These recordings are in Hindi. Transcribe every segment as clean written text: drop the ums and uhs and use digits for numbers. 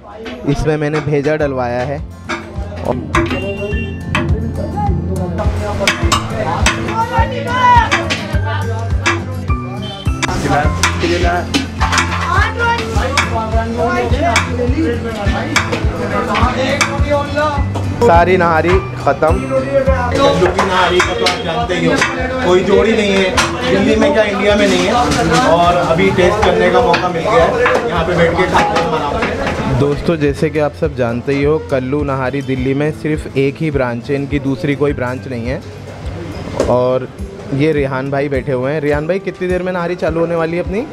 इसमें मैंने भेजा डलवाया है। सारी नहारी खत्म। कल्लू की नहारी का तो आप जानते ही हो, कोई जोड़ी नहीं है दिल्ली में, क्या इंडिया में नहीं है। और अभी टेस्ट करने का मौका मिल गया है, यहाँ पे बैठ के खाते हैं आराम से। दोस्तों जैसे कि आप सब जानते ही हो, कल्लू नहारी दिल्ली में सिर्फ एक ही ब्रांच है, इनकी दूसरी कोई ब्रांच नहीं है। और ये रेहान भाई बैठे हुए हैं। रेहान भाई, कितनी देर में नहारी चालू होने वाली है अपनी?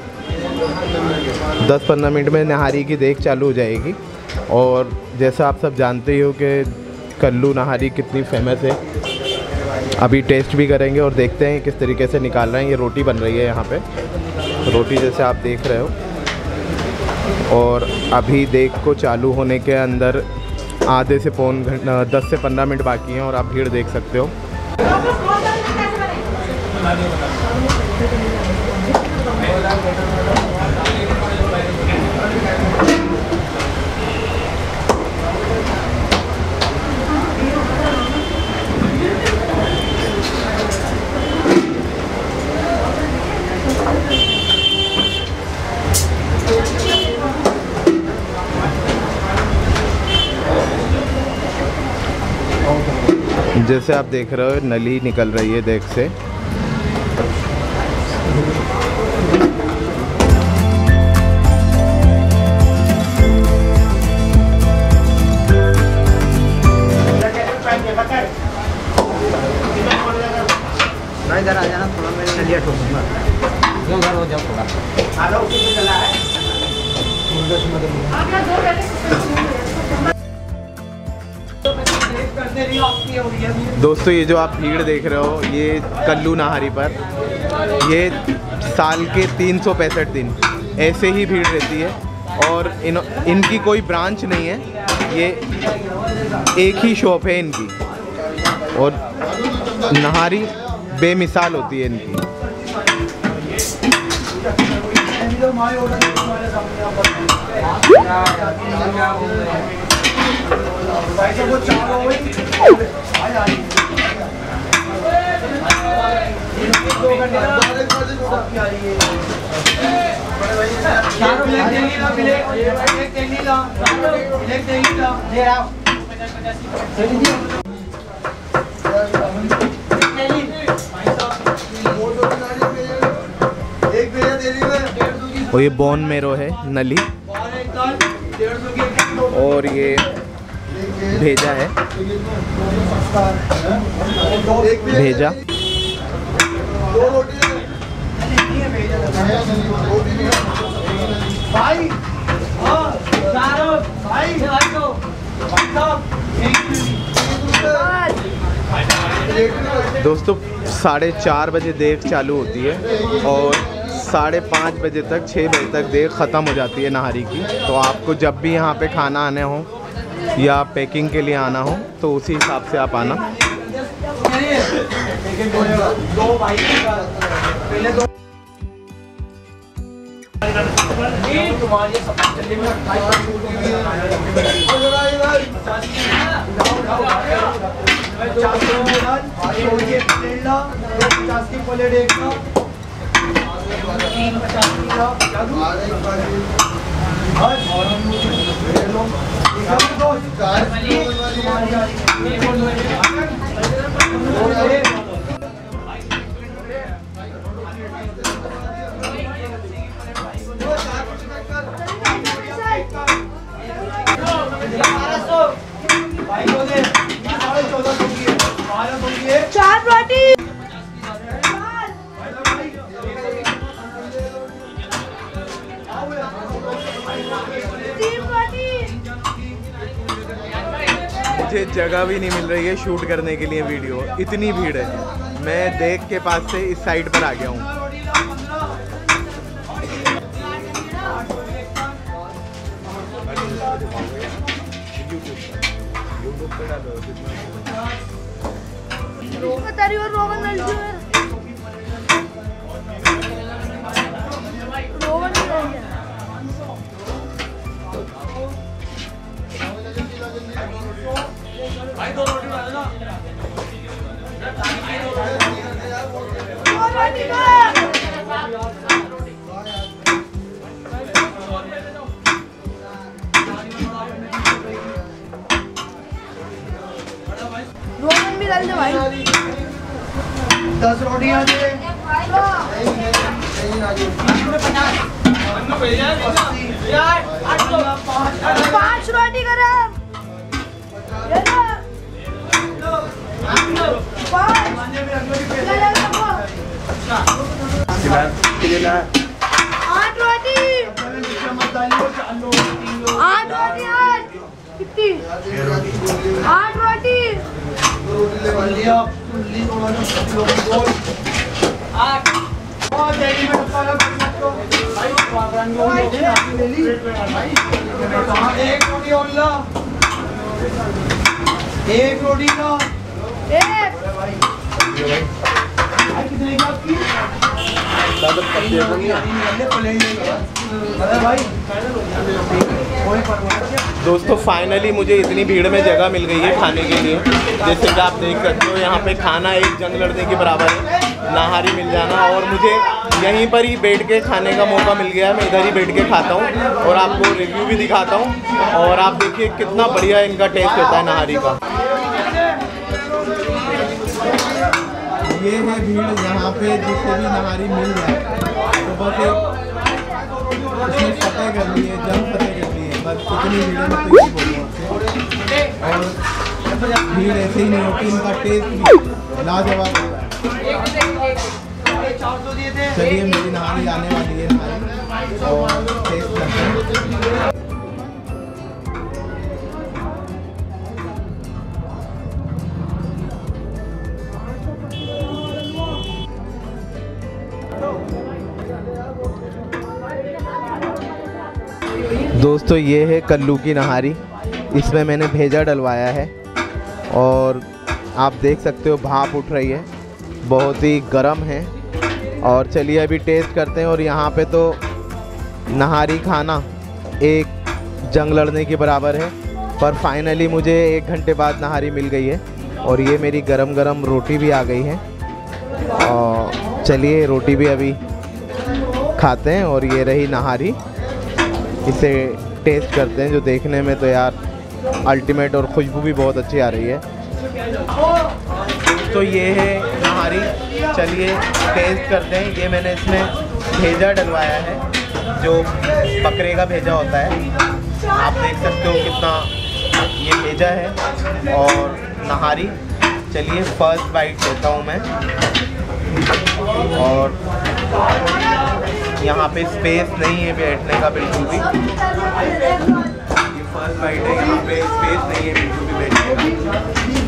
10-15 मिनट में नहारी की देख चालू हो जाएगी। और जैसा आप सब जानते ही हो कि कल्लू नहारी कितनी फेमस है। अभी टेस्ट भी करेंगे और देखते हैं किस तरीके से निकाल रहे हैं। ये रोटी बन रही है यहाँ पे, रोटी जैसे आप देख रहे हो। और अभी देख को चालू होने के अंदर आधे से पौन घंटा 10 से 15 मिनट बाकी हैं और आप भीड़ देख सकते हो। जैसे आप देख रहे हो नली निकल रही है देख से। इधर आ जाना थोड़ा, मैं नलिया ठोकूंगा। उधर हो जाओ थोड़ा। आ जाओ, उसी पे चला है। दोस्तों ये जो आप भीड़ देख रहे हो, ये कल्लू नहारी पर ये साल के 365 दिन ऐसे ही भीड़ रहती है। और इनकी कोई ब्रांच नहीं है, ये एक ही शॉप है इनकी। और नहारी बेमिसाल होती है इनकी। और ये बोन मेरो है नली, और ये भेजा है, भेजा। दोस्तों 4:30 बजे देख चालू होती है और 5:30 बजे तक 6 बजे तक देख ख़त्म हो जाती है नहारी की। तो आपको जब भी यहाँ पे खाना आने हो या पैकिंग के लिए आना हो तो उसी हिसाब से आप आना। चार रोटी मुझे जगह भी नहीं मिल रही है शूट करने के लिए वीडियो, इतनी भीड़ है। मैं देख के पास से इस साइड पर आ गया हूँ। डाल दे भाई। 10 रोटियां दे। 5 रोटी गरम। 8 रोटी। 8 रोटी आज कितनी? 8 रोटी। एक रोटी का दोस्तों फाइनली मुझे इतनी भीड़ में जगह मिल गई है खाने के लिए। जैसे कि आप देख सकते हो यहाँ पे खाना एक जंग लड़ने के बराबर है, नाहारी मिल जाना। और मुझे यहीं पर ही बैठ के खाने का मौका मिल गया है। मैं इधर ही बैठ के खाता हूँ और आपको रिव्यू भी दिखाता हूँ। और आप देखिए कितना बढ़िया इनका टेस्ट होता है नाहारी का। ये है भीड़ यहाँ पे, जिससे भी नाहारी मिल जाए तो बस इसमें फतेह कर लिए, जंग फतेह कर लिए, बस इतनी भीड़ में तो यही बोलूँगा। और भीड़ ऐसे ही नहीं होती, इनका टेस्ट भी लाजवाब होता है। चलिए मेरी नाहारी आने वाली है और टेस्ट करते हैं। दोस्तों ये है कल्लू की नहारी, इसमें मैंने भेजा डलवाया है और आप देख सकते हो भाप उठ रही है, बहुत ही गर्म है। और चलिए अभी टेस्ट करते हैं। और यहाँ पे तो नहारी खाना एक जंग लड़ने के बराबर है। पर फाइनली मुझे 1 घंटे बाद नहारी मिल गई है और ये मेरी गरम गरम रोटी भी आ गई है। और चलिए रोटी भी अभी खाते हैं। और ये रही नहारी, इसे टेस्ट करते हैं, जो देखने में तो यार अल्टीमेट और खुशबू भी बहुत अच्छी आ रही है। तो ये है नहारी, चलिए टेस्ट करते हैं। ये मैंने इसमें भेजा डलवाया है, जो बकरे का भेजा होता है। आप देख सकते हो कितना ये भेजा है। और नहारी, चलिए फर्स्ट बाइट लेता हूँ मैं। और यहाँ पे स्पेस नहीं है बैठने का बिल्कुल भी। ये फर्स्ट बाइट है, यहाँ पे स्पेस नहीं है बिल्कुल भी बैठने का।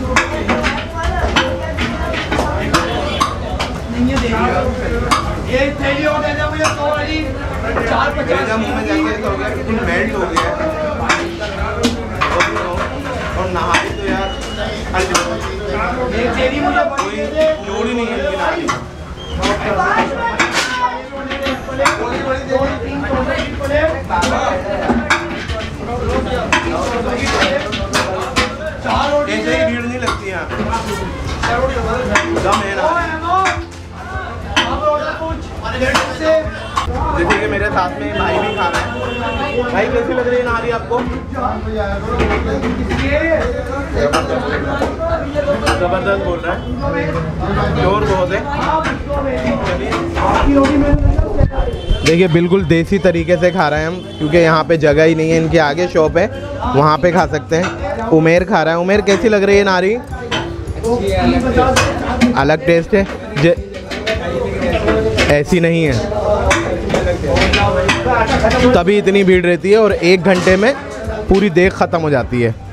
मुँह में जाके ऐसा हो गया कि मेल्ट हो गया है। और नहारी तो यार कोई जोड़ ही नहीं है इनकी नहारी। ऐसे ही भीड़ नहीं लगती है, दम है ना। जैसे कि मेरे साथ में भाई भी खा रहा है। भाई कैसी लग रही है नहारी आपको? जबरदस्त बोल रहा है, जोर बहुत है। देखिए बिल्कुल देसी तरीके से खा रहे हैं हम, क्योंकि यहाँ पे जगह ही नहीं है। इनके आगे शॉप है, वहाँ पे खा सकते हैं। उमेर खा रहा है। उमेर कैसी लग रही है नारी? अलग टेस्ट है, ऐसी नहीं है, तभी इतनी भीड़ रहती है। और 1 घंटे में पूरी देख ख़त्म हो जाती है।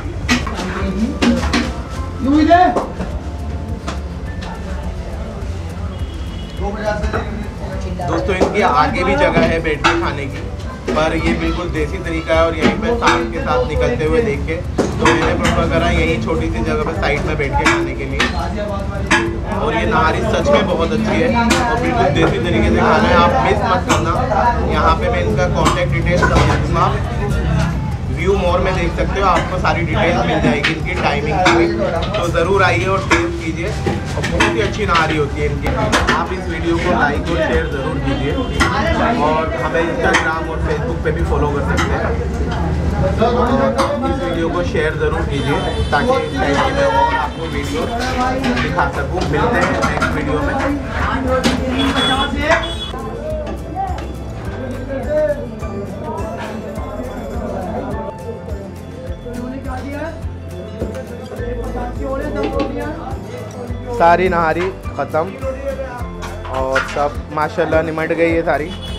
दोस्तों इनकी आगे भी जगह है बैठ के खाने की, पर ये बिल्कुल देसी तरीका है। और यहीं पे साथ के साथ निकलते हुए देख के तो मैंने प्रेफर करा यहीं छोटी सी जगह पे साइड में बैठ के खाने के लिए। और ये नहारी सच में बहुत अच्छी है और बिल्कुल देसी तरीके से खाना है, आप मिस मत करना। यहाँ पे मैं इनका कॉन्टैक्ट डिटेल्स सब दूँगा। व्यू मोर में देख सकते हो, आपको सारी डिटेल मिल जाएगी इनकी टाइमिंग की। तो ज़रूर आइए और टेस्ट कीजिए, और बहुत ही अच्छी नहारी होती है इनकी। आप इस वीडियो को लाइक और शेयर ज़रूर कीजिए, और हमें इंस्टाग्राम और फेसबुक पे भी फॉलो कर सकते हैं। और इस वीडियो को शेयर ज़रूर कीजिए ताकि इस टाइप की मैं और आपको वीडियो दिखा सकूँ। मिलते हैं नेक्स्ट वीडियो में। सारी नहारी ख़त्म और सब माशाल्लाह निमट गई है सारी।